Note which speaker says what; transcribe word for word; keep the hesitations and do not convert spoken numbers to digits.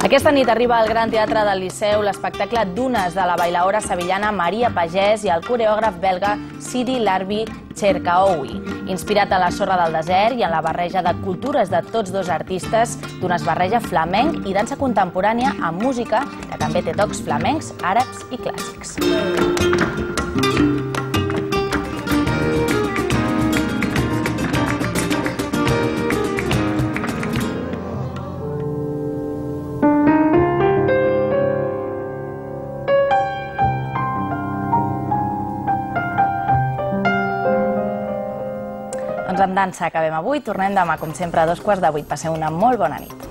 Speaker 1: Aquesta nit arriba al Gran Teatre del Liceu l'espectacle Dunes de la bailaora sevillana Maria Pagès i el coreògraf belga Sidi Larbi Cherkaoui, inspirat en la sorra del desert i en la barreja de cultures de tots dos artistes, d'una barreja flamenc i dansa contemporània amb música que també té tocs flamencs, àrabs i clàssics. Doncs amb dansa acabem avui. Tornem demà, com sempre, a dos quarts de vuit. Passeu una molt bona nit.